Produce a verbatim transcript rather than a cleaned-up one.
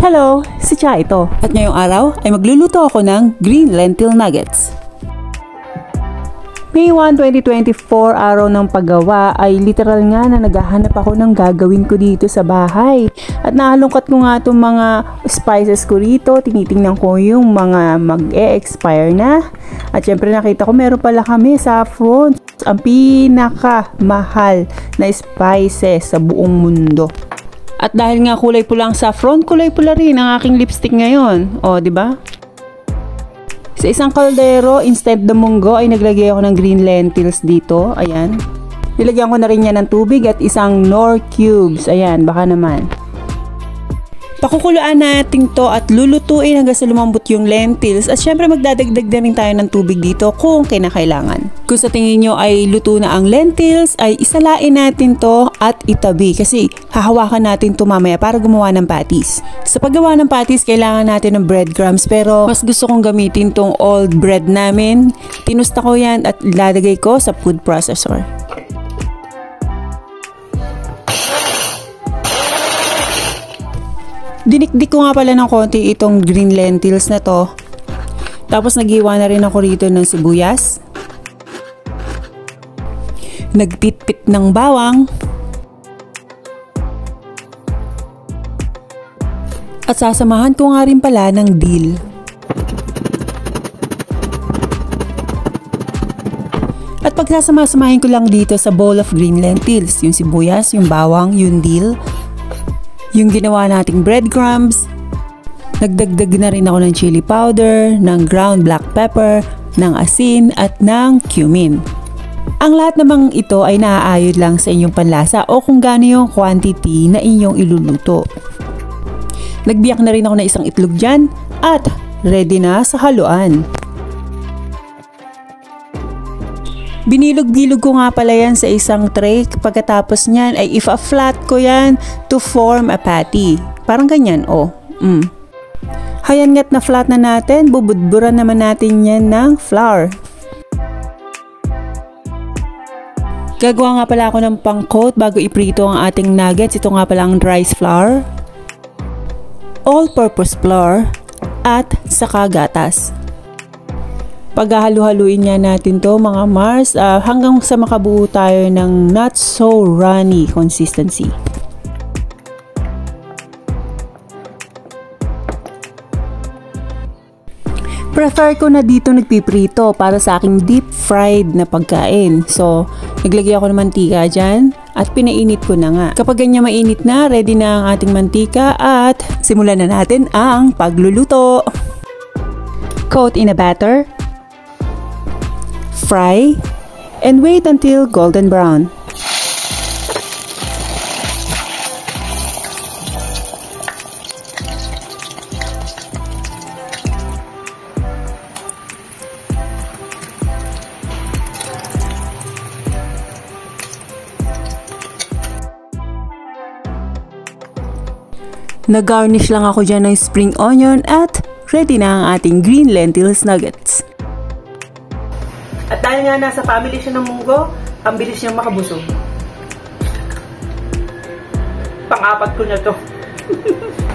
Hello, si Cha ito. At ngayong araw ay magluluto ako ng green lentil nuggets. May first, twenty twenty-four, araw ng paggawa, ay literal nga na naghahanap ako ng gagawin ko dito sa bahay. At nahalungkat ko nga itong mga spices ko rito. Tinitingnan ko yung mga mag-e-expire na. At syempre nakita ko meron pala kami saffron, ang pinaka mahal na spices sa buong mundo. At dahil nga kulay pula ang saffron, kulay pula rin ang aking lipstick ngayon. O, di ba? Sa isang kaldero, instead ng munggo, ay naglagay ako ng green lentils dito. Ayan. Nilagyan ko na rin yan ng tubig at isang Knorr cubes. Ayan, baka naman. Pakukuluan natin to at lulutuin hanggang sa lumambot yung lentils. At syempre magdadagdag na rin tayo ng tubig dito kung kinakailangan. Kung sa tingin nyo ay luto na ang lentils, ay isalain natin to at itabi. Kasi hahawakan natin to mamaya para gumawa ng patties. Sa paggawa ng patties, kailangan natin ng breadcrumbs. Pero mas gusto kong gamitin tong old bread namin. Tinusta ko yan at lalagay ko sa food processor. Dinikdik ko nga pala ng konti itong green lentils na to. Tapos naghiwa na rin ako rito ng sibuyas. Nagpitpit ng bawang. At sasamahan ko nga rin pala ng dill. At pagsasama-samahin ko lang dito sa bowl of green lentils, yung sibuyas, yung bawang, yung dill, yung ginawa nating breadcrumbs. Nagdagdag na rin ako ng chili powder, ng ground black pepper, ng asin at ng cumin. Ang lahat namang ito ay naaayod lang sa inyong panlasa o kung gaano yung quantity na inyong iluluto. Nagbiyak na rin ako ng isang itlog dyan at ready na sa haluan. Binilog-bilog ko nga pala yan sa isang tray. Pagkatapos niyan ay ifa-flat ko yan to form a patty. Parang ganyan, oh. Mm. Hayan nga't na flat na natin, bubudburan naman natin yan ng flour. Gagawa nga pala ako ng pang-coat bago iprito ang ating nuggets. Ito nga pala ang rice flour, all-purpose flour, at saka gatas. Paghahalu-haluin niya natin to mga Mars uh, hanggang sa makabuo tayo ng not so runny consistency. Prefer ko na dito nagpiprito para sa aking deep fried na pagkain. So, naglagay ako ng mantika dyan at pinainit ko na nga. Kapag ganyan mainit na, ready na ang ating mantika at simulan na natin ang pagluluto. Coat in a batter. Fry and wait until golden brown. Nag-garnish lang ako dyan ng spring onion at ready na ang ating green lentils nuggets. At dahil nga nasa family siya ng munggo, ang bilis niyang makabusog. Pang-apat ko na to.